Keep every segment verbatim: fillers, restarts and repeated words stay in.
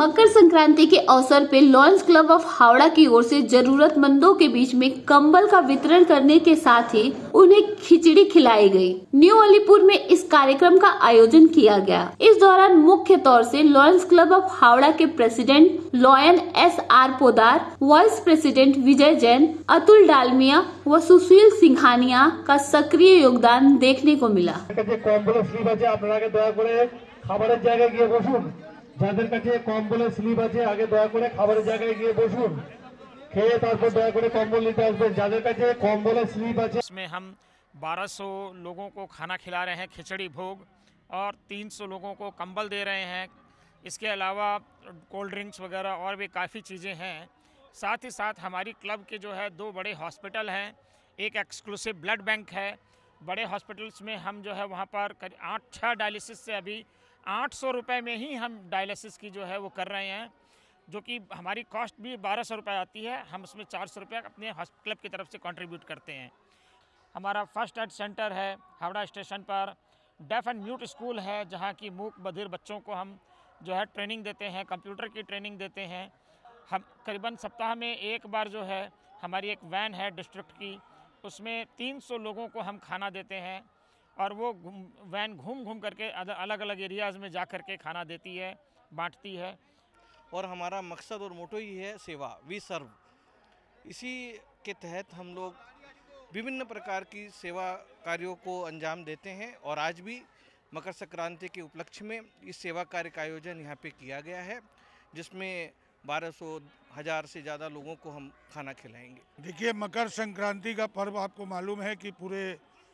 मकर संक्रांति के अवसर पे लॉयंस क्लब ऑफ हावड़ा की ओर से जरूरतमंदों के बीच में कंबल का वितरण करने के साथ ही उन्हें खिचड़ी खिलाई गई। न्यू अलीपुर में इस कार्यक्रम का आयोजन किया गया। इस दौरान मुख्य तौर से लॉयंस क्लब ऑफ हावड़ा के president lion S R Podar, vice president Vijay Jain, Atul Dalmiya व सुशील सिंघानिया का सक्रिय योगदान देखने को मिला। খাবারের জায়গায় গিয়ে বসুন, যাদের কাছে কম্বলের স্লিপ আছে আগে দয়া করে খাবারের জায়গায় গিয়ে বসুন, খেয়ে তারপর দয়া করে কম্বল নিতে আসবেন। যাদের কাছে কম্বলের স্লিপ আছে, इसमें हम बारह सौ लोगों को खाना खिला रहे हैं, खिचड़ी भोग, और तीन सौ लोगों को कंबल दे रहे हैं। इसके अलावा कोल्ड ड्रिंक्स वगैरह और भी काफ़ी चीज़ें हैं। साथ ही साथ हमारी क्लब के जो है दो बड़े हॉस्पिटल हैं, एक एक्सक्लूसिव ब्लड बैंक है। बड़े हॉस्पिटल्स में हम जो है वहाँ पर आठ छः डायलिसिस से अभी आठ सौ रुपये में ही हम डायलिसिस की जो है वो कर रहे हैं, जो कि हमारी कॉस्ट भी बारह सौ रुपये आती है। हम उसमें चार सौ रुपये अपने क्लब की तरफ से कंट्रीब्यूट करते हैं। हमारा फर्स्ट एड सेंटर है हावड़ा स्टेशन पर। डेफ एंड म्यूट स्कूल है, जहाँ की मूक बधिर बच्चों को हम जो है ट्रेनिंग देते हैं, कंप्यूटर की ट्रेनिंग देते हैं। हम करीबन सप्ताह में एक बार जो है हमारी एक वैन है डिस्ट्रिक्ट की, उसमें तीन सौ लोगों को हम खाना देते हैं, और वो वैन घूम घूम करके अलग अलग एरियाज़ में जा कर के खाना देती है, बांटती है। और हमारा मकसद और मोटो ही है सेवा, वी सर्व। इसी के तहत हम लोग विभिन्न प्रकार की सेवा कार्यों को अंजाम देते हैं, और आज भी मकर संक्रांति के उपलक्ष्य में इस सेवा कार्य का आयोजन यहाँ पे किया गया है, जिसमें बारह सौ हज़ार से ज़्यादा लोगों को हम खाना खिलाएंगे। देखिए, मकर संक्रांति का पर्व आपको मालूम है कि पूरे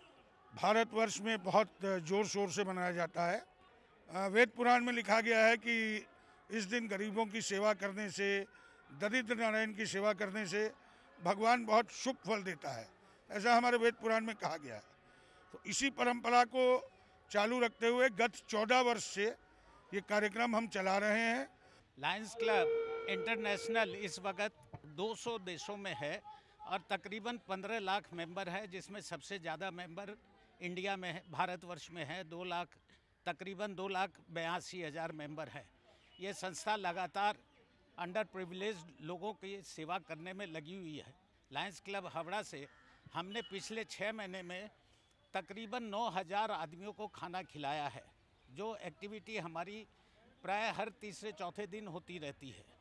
भारतवर्ष में बहुत ज़ोर शोर से मनाया जाता है। वेद पुराण में लिखा गया है कि इस दिन गरीबों की सेवा करने से, दरिद्र नारायण की सेवा करने से भगवान बहुत शुभ फल देता है, ऐसा हमारे वेद पुराण में कहा गया है। तो इसी परंपरा को चालू रखते हुए गत चौदह वर्ष से ये कार्यक्रम हम चला रहे हैं। लायंस क्लब इंटरनेशनल इस वक्त दो सौ देशों में है और तकरीबन पंद्रह लाख मेंबर है, जिसमें सबसे ज़्यादा मेंबर इंडिया में है, भारतवर्ष में है। दो लाख तकरीबन दो लाख बयासी हज़ार मेंबर है। ये संस्था लगातार अंडर प्रिविलेज्ड लोगों की सेवा करने में लगी हुई है। लायंस क्लब हावड़ा से हमने पिछले छः महीने में तकरीबन नौ हज़ार आदमियों को खाना खिलाया है, जो एक्टिविटी हमारी प्राय हर तीसरे चौथे दिन होती रहती है।